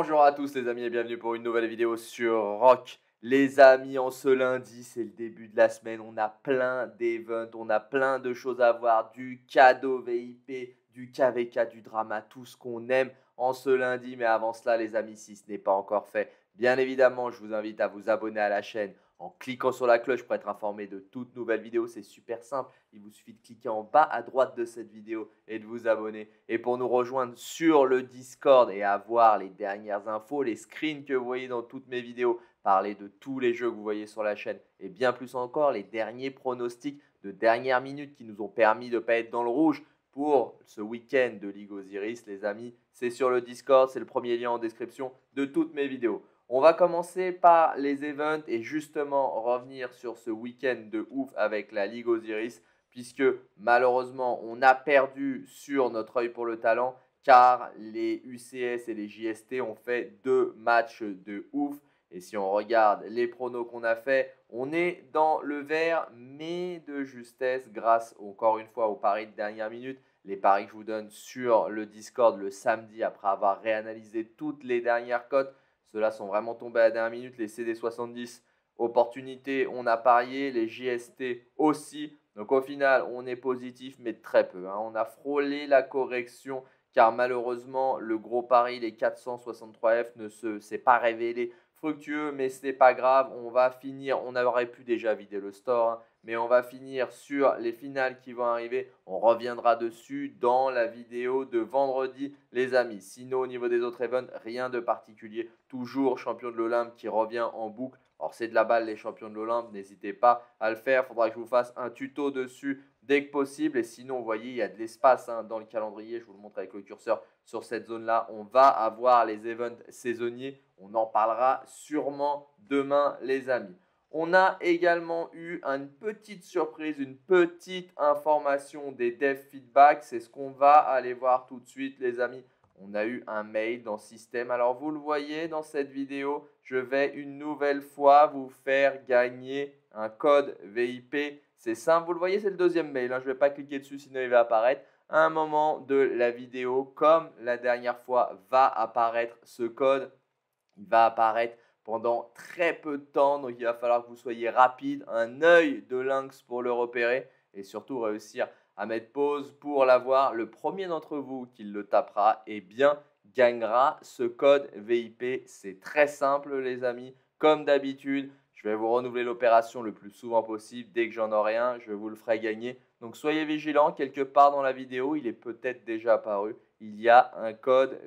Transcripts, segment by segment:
Bonjour à tous les amis et bienvenue pour une nouvelle vidéo sur Rock. Les amis, en ce lundi, c'est le début de la semaine, on a plein d'events, on a plein de choses à voir, du cadeau VIP, du KVK, du drama, tout ce qu'on aime en ce lundi. Mais avant cela les amis, si ce n'est pas encore fait, bien évidemment, je vous invite à vous abonner à la chaîne en cliquant sur la cloche pour être informé de toutes nouvelles vidéos. C'est super simple, il vous suffit de cliquer en bas à droite de cette vidéo et de vous abonner. Et pour nous rejoindre sur le Discord et avoir les dernières infos, les screens que vous voyez dans toutes mes vidéos, parler de tous les jeux que vous voyez sur la chaîne et bien plus encore, les derniers pronostics de dernière minute qui nous ont permis de ne pas être dans le rouge pour ce week-end de Ligue Osiris, les amis, c'est sur le Discord, c'est le premier lien en description de toutes mes vidéos. On va commencer par les events et justement revenir sur ce week-end de ouf avec la Ligue Osiris puisque malheureusement on a perdu sur notre œil pour le talent car les UCS et les JST ont fait 2 matchs de ouf. Et si on regarde les pronos qu'on a fait, on est dans le vert mais de justesse grâce encore une fois aux paris de dernière minute. Les paris que je vous donne sur le Discord le samedi après avoir réanalysé toutes les dernières cotes. Ceux-là sont vraiment tombés à la dernière minute. Les CD70, opportunité, on a parié. Les JST aussi. Donc au final, on est positif, mais de très peu. On a frôlé la correction car malheureusement, le gros pari, les 463F, ne s'est pas révélé fructueux, mais ce n'est pas grave. On va finir, on aurait pu déjà vider le store, mais on va finir sur les finales qui vont arriver. On reviendra dessus dans la vidéo de vendredi, les amis. Sinon, au niveau des autres events, rien de particulier. Toujours champion de l'Olympe qui revient en boucle. Alors, c'est de la balle, les champions de l'Olympe. N'hésitez pas à le faire. Il faudra que je vous fasse un tuto dessus dès que possible. Et sinon, vous voyez, il y a de l'espace dans le calendrier. Je vous le montre avec le curseur sur cette zone-là. On va avoir les events saisonniers. On en parlera sûrement demain, les amis. On a également eu une petite surprise, une petite information des dev feedback. C'est ce qu'on va aller voir tout de suite, les amis. On a eu un mail dans Système. Alors, vous le voyez dans cette vidéo, je vais une nouvelle fois vous faire gagner un code VIP. C'est simple, vous le voyez, c'est le deuxième mail. Je ne vais pas cliquer dessus, sinon il va apparaître. À un moment de la vidéo, comme la dernière fois, va apparaître ce code. Il va apparaître pendant très peu de temps, donc il va falloir que vous soyez rapide, un œil de lynx pour le repérer et surtout réussir à mettre pause pour l'avoir. Le premier d'entre vous qui le tapera, eh bien, gagnera ce code VIP. C'est très simple les amis, comme d'habitude. Je vais vous renouveler l'opération le plus souvent possible. Dès que j'en aurai un, je vous le ferai gagner. Donc soyez vigilants, quelque part dans la vidéo, il est peut-être déjà apparu. Il y a un code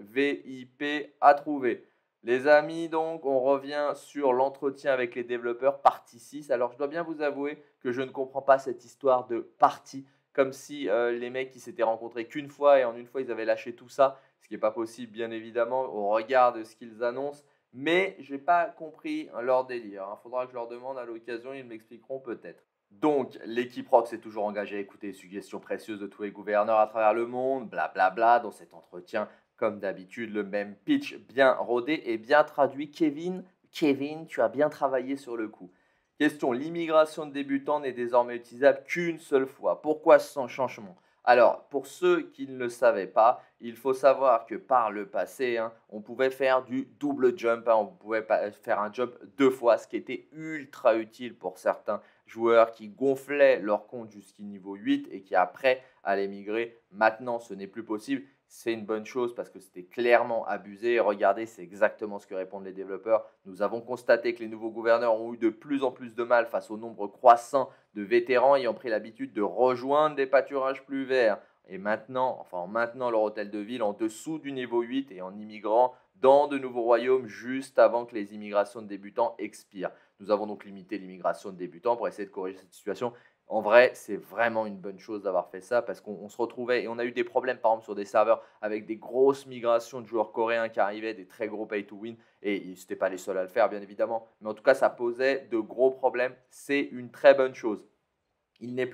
VIP à trouver. Les amis, donc, on revient sur l'entretien avec les développeurs, partie 6. Alors, je dois bien vous avouer que je ne comprends pas cette histoire de partie, comme si les mecs ils s'étaient rencontrés qu'une fois et en une fois, ils avaient lâché tout ça, ce qui n'est pas possible, bien évidemment, au regard de ce qu'ils annoncent. Mais je n'ai pas compris leur délire. Il faudra que je leur demande à l'occasion, ils m'expliqueront peut-être. Donc, l'équipe Rock s'est toujours engagée à écouter les suggestions précieuses de tous les gouverneurs à travers le monde, blablabla, dans cet entretien. Comme d'habitude, le même pitch bien rodé et bien traduit. Kevin, tu as bien travaillé sur le coup. Question, l'immigration de débutants n'est désormais utilisable qu'une seule fois. Pourquoi ce changement? Alors, pour ceux qui ne le savaient pas, il faut savoir que par le passé, on pouvait faire du double jump. On pouvait faire un jump 2 fois, ce qui était ultra utile pour certains joueurs qui gonflaient leur compte jusqu'au niveau 8 et qui après allaient migrer. Maintenant, ce n'est plus possible. C'est une bonne chose parce que c'était clairement abusé. Regardez, c'est exactement ce que répondent les développeurs. Nous avons constaté que les nouveaux gouverneurs ont eu de plus en plus de mal face au nombre croissant de vétérans ayant pris l'habitude de rejoindre des pâturages plus verts. Et maintenant, en maintenant leur hôtel de ville en dessous du niveau 8 et en immigrant dans de nouveaux royaumes juste avant que les immigrations de débutants expirent. Nous avons donc limité l'immigration de débutants pour essayer de corriger cette situation. En vrai, c'est vraiment une bonne chose d'avoir fait ça parce qu'on se retrouvait et on a eu des problèmes par exemple sur des serveurs avec des grosses migrations de joueurs coréens qui arrivaient, des très gros pay to win et ce n'étaient pas les seuls à le faire bien évidemment. Mais en tout cas, ça posait de gros problèmes. C'est une très bonne chose. Il est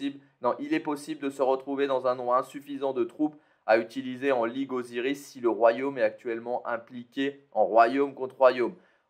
possible de se retrouver dans un nombre insuffisant de troupes à utiliser en Ligue Osiris si le royaume est actuellement impliqué en royaume contre royaume.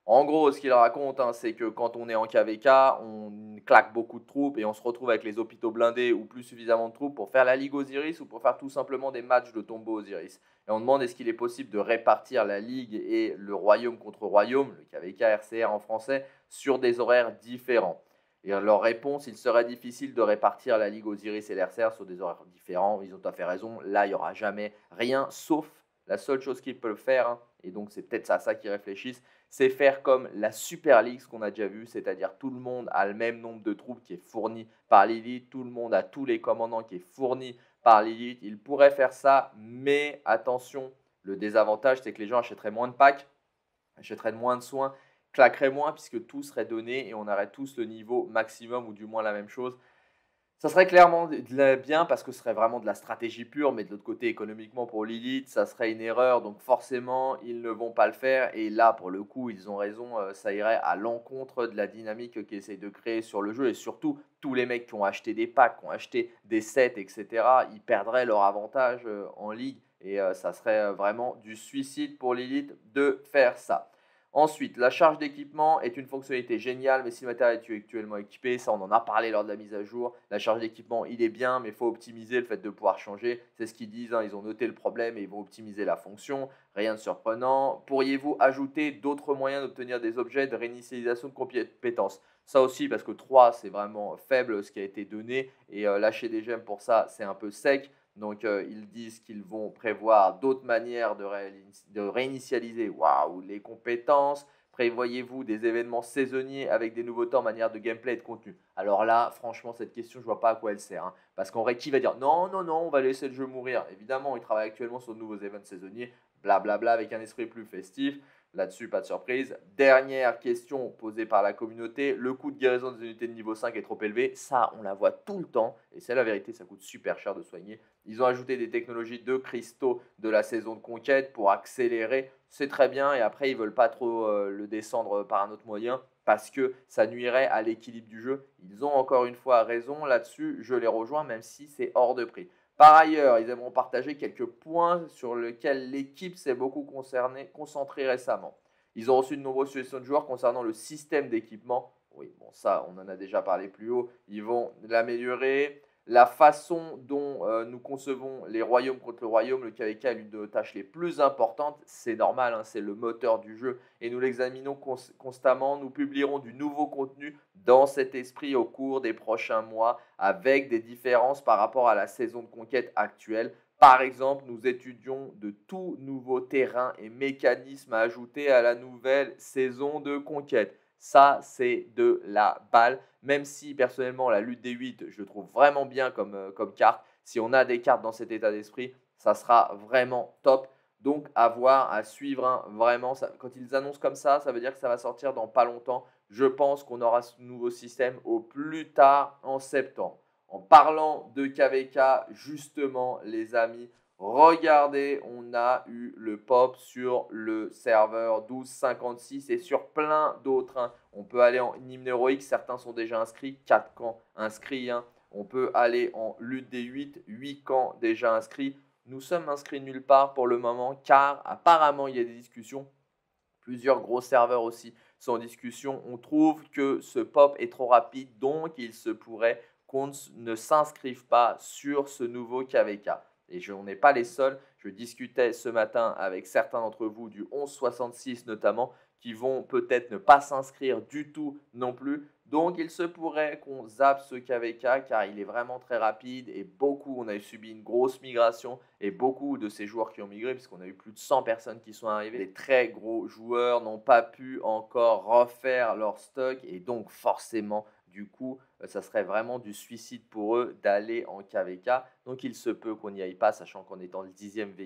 En gros, ce qu'il raconte, hein, c'est que quand on est en KVK, on claque beaucoup de troupes et on se retrouve avec les hôpitaux blindés ou plus suffisamment de troupes pour faire la Ligue Osiris ou pour faire tout simplement des matchs de tombeau Osiris. Et on demande est-ce qu'il est possible de répartir la Ligue et le royaume contre royaume, le KVK RCR en français, sur des horaires différents. Et leur réponse, il serait difficile de répartir la Ligue Osiris et l'RCR sur des horaires différents. Ils ont tout à fait raison. Là, il n'y aura jamais rien, sauf la seule chose qu'ils peuvent faire, hein, et donc c'est peut-être à ça qu'ils réfléchissent, c'est faire comme la Super League, ce qu'on a déjà vu, c'est-à-dire tout le monde a le même nombre de troupes qui est fourni par l'élite, tout le monde a tous les commandants qui est fourni par l'élite. Ils pourraient faire ça, mais attention, le désavantage, c'est que les gens achèteraient moins de packs, achèteraient moins de soins, claqueraient moins puisque tout serait donné et on aurait tous le niveau maximum ou du moins la même chose. Ça serait clairement bien parce que ce serait vraiment de la stratégie pure, mais de l'autre côté, économiquement pour Lilith, ça serait une erreur. Donc forcément, ils ne vont pas le faire. Et là, pour le coup, ils ont raison, ça irait à l'encontre de la dynamique qu'ils essayent de créer sur le jeu. Et surtout, tous les mecs qui ont acheté des packs, qui ont acheté des sets, etc., ils perdraient leur avantage en ligue. Et ça serait vraiment du suicide pour Lilith de faire ça. Ensuite, la charge d'équipement est une fonctionnalité géniale, mais si le matériel est actuellement équipé, ça on en a parlé lors de la mise à jour. La charge d'équipement, il est bien, mais il faut optimiser le fait de pouvoir changer. C'est ce qu'ils disent, hein, ils ont noté le problème et ils vont optimiser la fonction. Rien de surprenant. Pourriez-vous ajouter d'autres moyens d'obtenir des objets de réinitialisation de compétences? Ça aussi, parce que 3, c'est vraiment faible ce qui a été donné, et lâcher des gemmes pour ça, c'est un peu sec. Donc, ils disent qu'ils vont prévoir d'autres manières de réinitialiser les compétences. Prévoyez-vous des événements saisonniers avec des nouveautés en manière de gameplay et de contenu? Alors là, franchement, cette question, je ne vois pas à quoi elle sert, hein. Parce qu'en vrai, qui va dire non, non, non, on va laisser le jeu mourir? Évidemment, ils travaillent actuellement sur de nouveaux événements saisonniers, blablabla, avec un esprit plus festif. Là-dessus, pas de surprise. Dernière question posée par la communauté. Le coût de guérison des unités de niveau 5 est trop élevé. Ça, on la voit tout le temps. Et c'est la vérité, ça coûte super cher de soigner. Ils ont ajouté des technologies de cristaux de la saison de conquête pour accélérer. C'est très bien. Et après, ils ne veulent pas trop le descendre par un autre moyen parce que ça nuirait à l'équilibre du jeu. Ils ont encore une fois raison là-dessus. Je les rejoins, même si c'est hors de prix. Par ailleurs, ils aimeront partager quelques points sur lesquels l'équipe s'est beaucoup concentrée récemment. Ils ont reçu de nombreuses suggestions de joueurs concernant le système d'équipement. Oui, bon, ça, on en a déjà parlé plus haut. Ils vont l'améliorer. La façon dont nous concevons les royaumes contre le royaume, le KVK est l'une de nos tâches les plus importantes. C'est normal, hein, c'est le moteur du jeu et nous l'examinons constamment. Nous publierons du nouveau contenu dans cet esprit au cours des prochains mois avec des différences par rapport à la saison de conquête actuelle. Par exemple, nous étudions de tout nouveaux terrains et mécanismes à ajouter à la nouvelle saison de conquête. Ça, c'est de la balle. Même si, personnellement, la lutte des 8, je le trouve vraiment bien comme carte. Si on a des cartes dans cet état d'esprit, ça sera vraiment top. Donc, à voir, à suivre, hein, vraiment. Quand ils annoncent comme ça veut dire que ça va sortir dans pas longtemps. Je pense qu'on aura ce nouveau système au plus tard en septembre. En parlant de KVK, justement, les amis, regardez, on a eu le pop sur le serveur 1256 et sur plein d'autres, hein. On peut aller en hymne héroïque, certains sont déjà inscrits, 4 camps inscrits, hein. On peut aller en lutte des 8 camps déjà inscrits. Nous sommes inscrits nulle part pour le moment car apparemment il y a des discussions. Plusieurs gros serveurs aussi sont en discussion. On trouve que ce pop est trop rapide, donc il se pourrait qu'on ne s'inscrive pas sur ce nouveau KVK. Et on n'est pas les seuls. Je discutais ce matin avec certains d'entre vous du 1166 notamment, qui vont peut-être ne pas s'inscrire du tout non plus. Donc il se pourrait qu'on zappe ce KVK car il est vraiment très rapide et on a subi une grosse migration et beaucoup de ces joueurs qui ont migré puisqu'on a eu plus de 100 personnes qui sont arrivées. Les très gros joueurs n'ont pas pu encore refaire leur stock et donc forcément du coup ça serait vraiment du suicide pour eux d'aller en KVK. Donc il se peut qu'on n'y aille pas, sachant qu'en étant le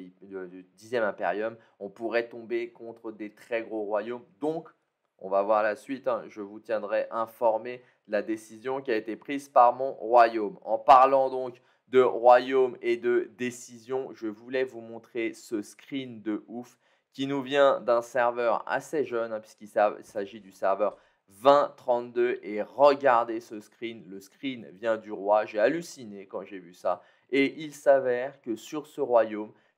10e Imperium, on pourrait tomber contre des très gros royaumes. Donc on va voir la suite, hein. Je vous tiendrai informé de la décision qui a été prise par mon royaume. En parlant donc de royaume et de décision, je voulais vous montrer ce screen de ouf qui nous vient d'un serveur assez jeune, hein, puisqu'il s'agit du serveur 2032. Et regardez ce screen, le screen vient du roi. J'ai halluciné quand j'ai vu ça. Et il s'avère que sur ce royaume,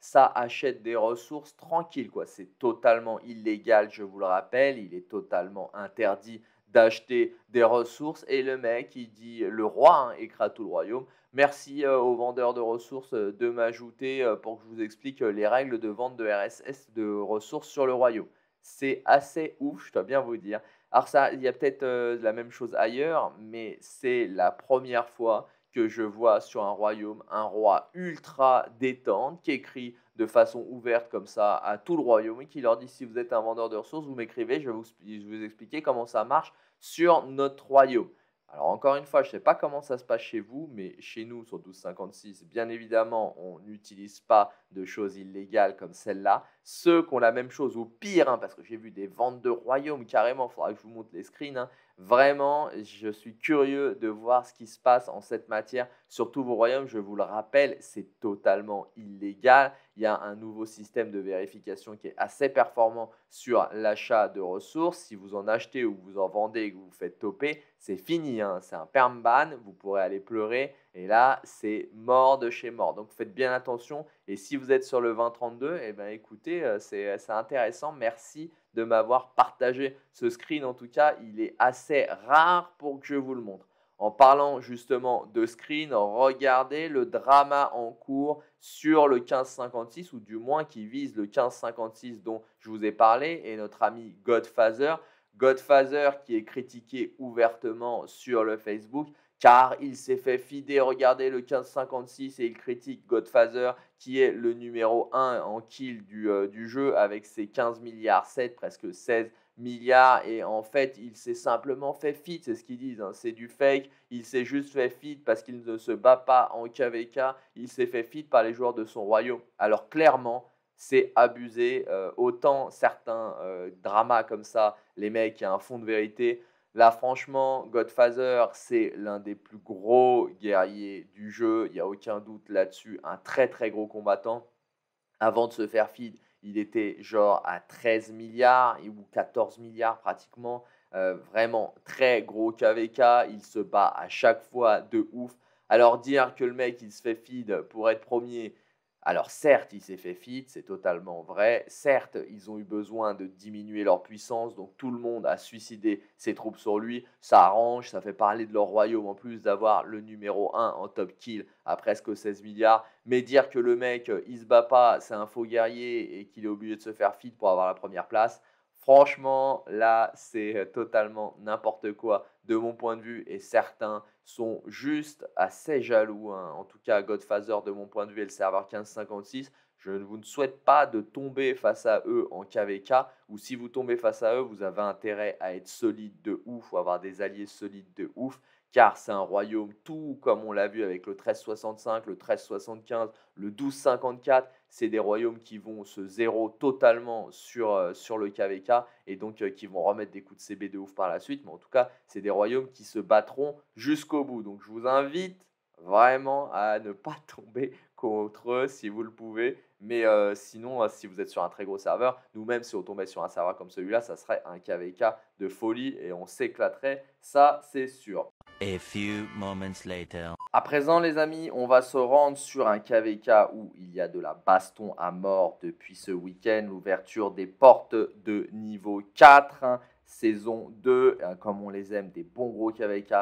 ça achète des ressources tranquille, quoi. C'est totalement illégal, je vous le rappelle. Il est totalement interdit d'acheter des ressources. Et le mec, il dit, le roi, hein, écrase tout le royaume. Merci aux vendeurs de ressources de m'ajouter pour que je vous explique les règles de vente de RSS de ressources sur le royaume. C'est assez ouf, je dois bien vous dire. Alors ça, il y a peut-être la même chose ailleurs, mais c'est la première fois que je vois sur un royaume un roi ultra détente qui écrit de façon ouverte comme ça à tout le royaume et qui leur dit si vous êtes un vendeur de ressources, vous m'écrivez, je vais vous expliquer comment ça marche sur notre royaume. Alors encore une fois, je ne sais pas comment ça se passe chez vous, mais chez nous sur 1256, bien évidemment, on n'utilise pas de choses illégales comme celle-là. Ceux qui ont la même chose, ou pire, hein, parce que j'ai vu des ventes de royaumes carrément, il faudra que je vous montre les screens, hein. Vraiment, je suis curieux de voir ce qui se passe en cette matière sur tous vos royaumes. Je vous le rappelle, c'est totalement illégal. Il y a un nouveau système de vérification qui est assez performant sur l'achat de ressources. Si vous en achetez ou vous en vendez et que vous vous faites toper, c'est fini, hein. C'est un perm ban, vous pourrez aller pleurer. Et là, c'est mort de chez mort. Donc faites bien attention. Et si vous êtes sur le 2032, eh ben, écoutez, c'est intéressant. Merci de m'avoir partagé ce screen. En tout cas, il est assez rare pour que je vous le montre. En parlant justement de screen, regardez le drama en cours sur le 1556, ou du moins qui vise le 1556 dont je vous ai parlé, et notre ami Godfather. Godfather qui est critiqué ouvertement sur le Facebook car il s'est fait fider. Regardez le 1556 et il critique Godfather qui est le numéro 1 en kill du jeu avec ses 15 milliards 7, presque 16 milliards. Et en fait, il s'est simplement fait feed, c'est ce qu'ils disent, hein. C'est du fake. Il s'est juste fait feed parce qu'il ne se bat pas en KVK. Il s'est fait feed par les joueurs de son royaume. Alors clairement, c'est abusé. Autant certains dramas comme ça, les mecs, il y a un fond de vérité. Là, franchement, Godfather, c'est l'un des plus gros guerriers du jeu. Il n'y a aucun doute là-dessus. Un très, très gros combattant. Avant de se faire feed, il était genre à 13 milliards ou 14 milliards pratiquement. Vraiment très gros KVK. Il se bat à chaque fois de ouf. Alors dire que le mec, il se fait feed pour être premier, alors certes, il s'est fait feed, c'est totalement vrai. Certes, ils ont eu besoin de diminuer leur puissance, donc tout le monde a suicidé ses troupes sur lui. Ça arrange, ça fait parler de leur royaume en plus d'avoir le numéro 1 en top kill à presque 16 milliards. Mais dire que le mec, il se bat pas, c'est un faux guerrier et qu'il est obligé de se faire feed pour avoir la première place, franchement, là, c'est totalement n'importe quoi de mon point de vue et certains sont juste assez jaloux, hein. En tout cas, Godfather, de mon point de vue, et le serveur 1556, je ne vous souhaite pas de tomber face à eux en KVK, ou si vous tombez face à eux, vous avez intérêt à être solide de ouf ou avoir des alliés solides de ouf, car c'est un royaume tout comme on l'a vu avec le 1365, le 1375, le 1254, c'est des royaumes qui vont se zéro totalement sur le KVK et donc qui vont remettre des coups de CB de ouf par la suite. Mais en tout cas, c'est des royaumes qui se battront jusqu'au bout. Donc je vous invite vraiment à ne pas tomber contre eux si vous le pouvez. Mais sinon, si vous êtes sur un très gros serveur, nous-mêmes, si on tombait sur un serveur comme celui-là, ça serait un KVK de folie et on s'éclaterait, ça c'est sûr. A few moments later. À présent, les amis, on va se rendre sur un KVK où il y a de la baston à mort depuis ce week-end. L'ouverture des portes de niveau 4, hein, saison 2, comme on les aime, des bons gros KVK.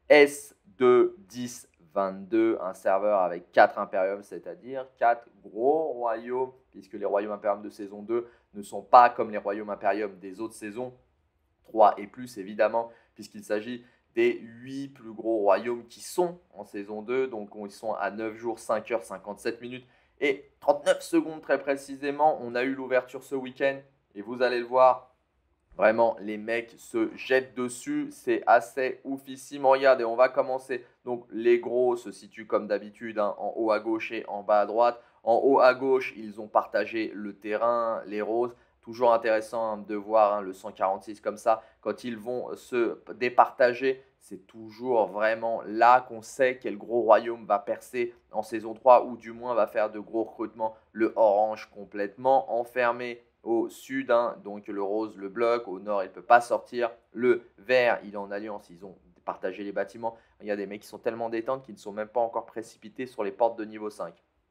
S2 10 22, un serveur avec 4 impériums, c'est-à-dire 4 gros royaumes, puisque les royaumes impériums de saison 2 ne sont pas comme les royaumes impériums des autres saisons. 3 et plus, évidemment, puisqu'il s'agit des 8 plus gros royaumes qui sont en saison 2. Donc, ils sont à 9 jours, 5 heures, 57 minutes et 39 secondes très précisément. On a eu l'ouverture ce week-end et vous allez le voir, vraiment, les mecs se jettent dessus. C'est assez oufissime. Regardez, on va commencer. Donc, les gros se situent comme d'habitude, hein, en haut à gauche et en bas à droite. En haut à gauche, ils ont partagé le terrain, les roses. Toujours intéressant, hein, de voir, hein, le 146 comme ça. Quand ils vont se départager, c'est toujours vraiment là qu'on sait quel gros royaume va percer en saison 3 ou du moins va faire de gros recrutements. Le orange complètement enfermé au sud, hein, donc le rose le bloque, au nord il ne peut pas sortir, le vert il est en alliance, ils ont partagé les bâtiments. Il y a des mecs qui sont tellement détentes qu'ils ne sont même pas encore précipités sur les portes de niveau 5.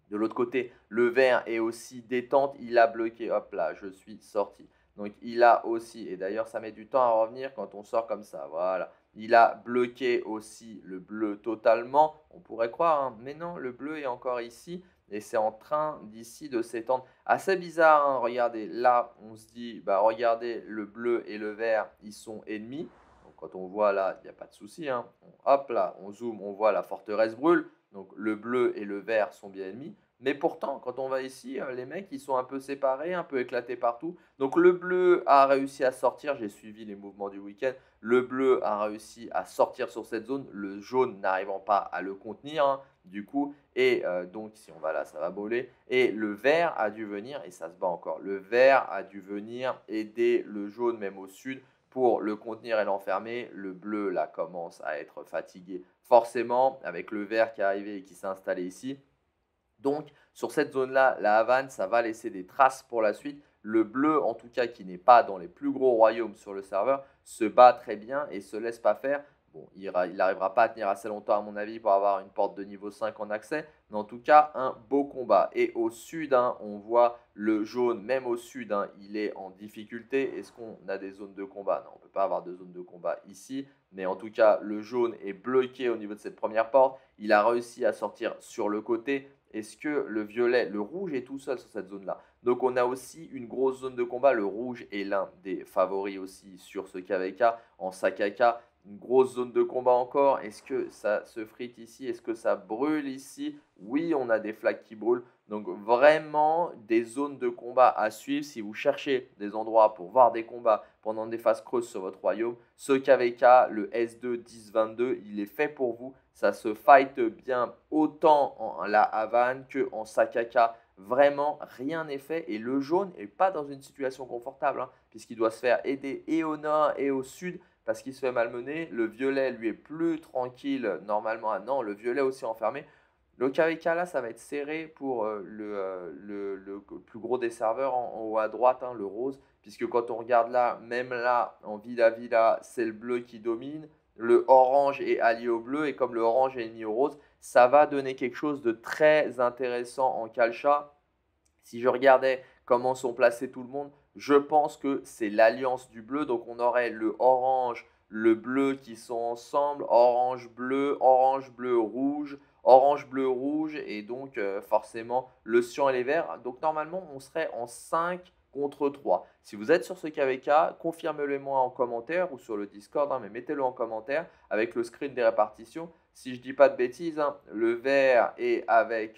De l'autre côté, le vert est aussi détente, il a bloqué, hop là, je suis sorti. Donc il a aussi, et d'ailleurs ça met du temps à revenir quand on sort comme ça, voilà. Il a bloqué aussi le bleu totalement, on pourrait croire, hein, mais non, le bleu est encore ici et c'est en train d'ici de s'étendre. Assez bizarre, hein, regardez, là on se dit, bah regardez, le bleu et le vert, ils sont ennemis. Donc quand on voit là, il n'y a pas de souci, hein. Hop là, on zoome, on voit la forteresse brûle. Donc le bleu et le vert sont bien ennemis. Mais pourtant, quand on va ici, les mecs, ils sont un peu séparés, un peu éclatés partout. Donc le bleu a réussi à sortir, j'ai suivi les mouvements du week-end. Le bleu a réussi à sortir sur cette zone, le jaune n'arrivant pas à le contenir, hein, du coup. Et donc, si on va là, ça va brûler. Et le vert a dû venir, et ça se bat encore, le vert a dû venir aider le jaune, même au sud, pour le contenir et l'enfermer. Le bleu, là, commence à être fatigué forcément, avec le vert qui est arrivé et qui s'est installé ici. Donc, sur cette zone-là, la Havane, ça va laisser des traces pour la suite. Le bleu, en tout cas, qui n'est pas dans les plus gros royaumes sur le serveur, se bat très bien et se laisse pas faire. Bon, il n'arrivera pas à tenir assez longtemps, à mon avis, pour avoir une porte de niveau 5 en accès. Mais en tout cas, un beau combat. Et au sud, hein, on voit le jaune, même au sud, hein, il est en difficulté. Est-ce qu'on a des zones de combat? Non, on ne peut pas avoir de zone de combat ici. Mais en tout cas, le jaune est bloqué au niveau de cette première porte. Il a réussi à sortir sur le côté. Est-ce que le violet, le rouge est tout seul sur cette zone-là? Donc on a aussi une grosse zone de combat. Le rouge est l'un des favoris aussi sur ce KVK en Sakaka. Une grosse zone de combat encore. Est-ce que ça se frite ici? Est-ce que ça brûle ici? Oui, on a des flaques qui brûlent. Donc vraiment des zones de combat à suivre. Si vous cherchez des endroits pour voir des combats pendant des phases creuses sur votre royaume, ce KVK, le S2 10-22, il est fait pour vous. Ça se fight bien autant en la Havane qu'en Sakaka. Vraiment, rien n'est fait. Et le jaune n'est pas dans une situation confortable, hein, puisqu'il doit se faire aider et au nord et au sud parce qu'il se fait malmener. Le violet, lui, est plus tranquille normalement. Ah non, le violet aussi enfermé. Le KVK, là, ça va être serré pour le plus gros des serveurs en haut à droite, hein, le rose. Puisque quand on regarde là, même là, en Villa, c'est le bleu qui domine. Le orange est allié au bleu. Et comme le orange est ennemi au rose, ça va donner quelque chose de très intéressant en Calcha. Si je regardais comment sont placés tout le monde, je pense que c'est l'alliance du bleu. Donc on aurait le orange, le bleu qui sont ensemble, orange, bleu, rouge, orange, bleu, rouge. Et donc forcément le cyan et les verts. Donc normalement on serait en 5 contre 3. Si vous êtes sur ce KVK, confirmez-le-moi en commentaire ou sur le Discord, hein, mais mettez-le en commentaire avec le screen des répartitions. Si je ne dis pas de bêtises, hein, le vert est avec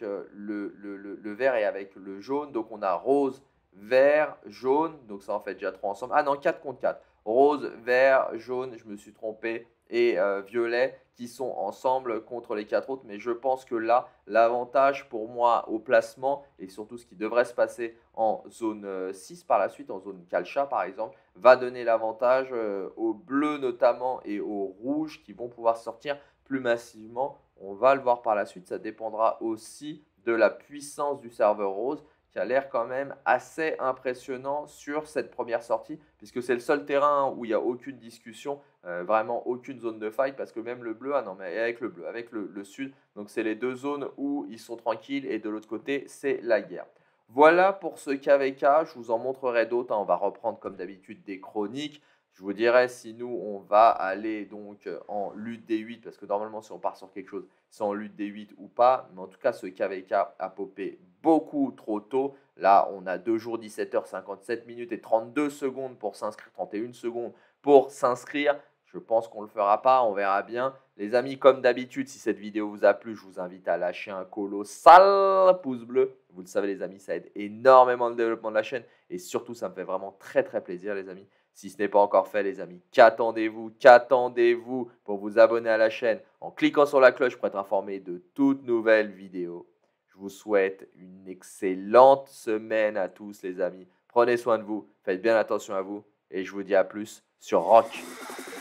le vert est avec le jaune. Donc on a rose, vert, jaune. Donc ça en fait déjà 3 ensemble. Ah non, 4 contre 4. Rose, vert, jaune, je me suis trompé, et violet qui sont ensemble contre les 4 autres. Mais je pense que là, l'avantage pour moi au placement et surtout ce qui devrait se passer en zone 6 par la suite, en zone Calcha par exemple, va donner l'avantage aux bleus notamment et aux rouges qui vont pouvoir sortir plus massivement. On va le voir par la suite. Ça dépendra aussi de la puissance du serveur rose qui a l'air quand même assez impressionnant sur cette première sortie puisque c'est le seul terrain où il n'y a aucune discussion, vraiment aucune zone de fight parce que même le bleu, ah non mais avec le bleu, avec le sud, donc c'est les deux zones où ils sont tranquilles et de l'autre côté c'est la guerre. Voilà pour ce KVK, je vous en montrerai d'autres, hein. On va reprendre comme d'habitude des chroniques. Je vous dirai si nous, on va aller donc en lutte D8, parce que normalement, si on part sur quelque chose, c'est en lutte D8 ou pas. Mais en tout cas, ce KVK a popé beaucoup trop tôt. Là, on a 2 jours, 17h, 57 minutes et 32 secondes pour s'inscrire, 31 secondes pour s'inscrire. Je pense qu'on ne le fera pas, on verra bien. Les amis, comme d'habitude, si cette vidéo vous a plu, je vous invite à lâcher un colossal pouce bleu. Vous le savez les amis, ça aide énormément le développement de la chaîne. Et surtout, ça me fait vraiment très très plaisir les amis. Si ce n'est pas encore fait les amis, qu'attendez-vous pour vous abonner à la chaîne en cliquant sur la cloche pour être informé de toutes nouvelles vidéos. Je vous souhaite une excellente semaine à tous les amis. Prenez soin de vous, faites bien attention à vous et je vous dis à plus sur Rock.